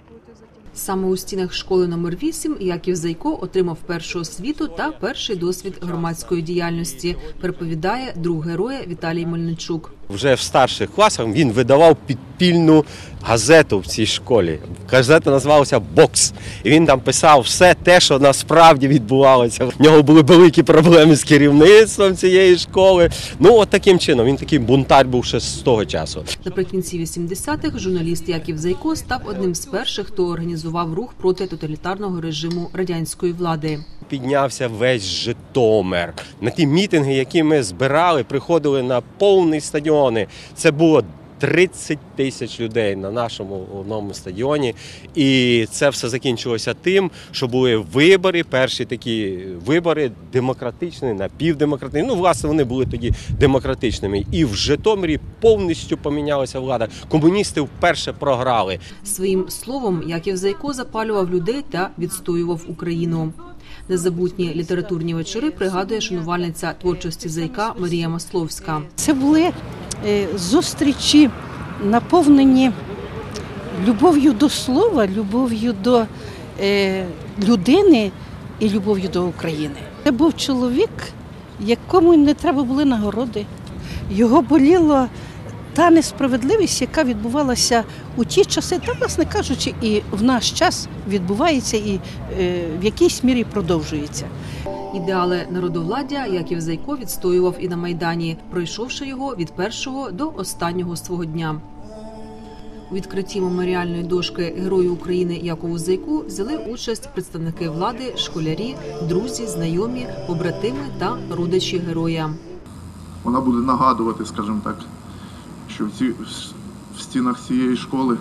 Саме у стінах школи номер 8 Яків Зайко отримав першу освіту та перший досвід громадської діяльності, переповідає друг героя Віталій Мельничук. Вже в старших класах він видавав підпільну газету в цій школі. Газета називалася «Бокс». І він там писав все те, що насправді відбувалося. В нього були великі проблеми з керівництвом цієї школи. Ну, от таким чином. Він такий бунтар був ще з того часу. Наприкінці 80-х журналіст Яків Зайко став одним з перших, хто організував рух проти тоталітарного режиму радянської влади. Піднявся весь Житомир. На ті мітинги, які ми збирали, приходили на повні стадіони. Це було 30 тисяч людей на нашому одному стадіоні. І це все закінчилося тим, що були вибори, перші такі вибори демократичні, напівдемократичні. Ну, власне, вони були тоді демократичними. І в Житомирі повністю помінялася влада. Комуністи вперше програли. Своїм словом Яків Зайко запалював людей та відстоював Україну. Незабутні літературні вечори пригадує шанувальниця творчості Зайка Марія Масловська. Це були зустрічі, наповнені любов'ю до слова, любов'ю до людини і любов'ю до України. Це був чоловік, якому не треба були нагороди. Його боліла та несправедливість, яка відбувалася у ті часи, та, власне кажучи, і в наш час відбувається і в якійсь мірі продовжується. Ідеали народовладдя Яків Зайко відстоював і на Майдані, пройшовши його від першого до останнього свого дня. У відкритті меморіальної дошки Герою України Якову Зайку взяли участь представники влади, школярі, друзі, знайомі, побратими та родичі героя. Вона буде нагадувати, скажімо так, що в стінах цієї школи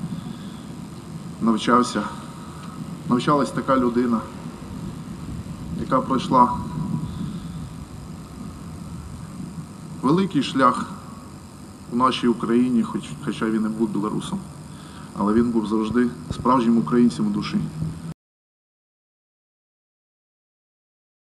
навчалась така людина, яка пройшла великий шлях у нашій Україні, хоча він і був білорусом, але він був завжди справжнім українцем у душі.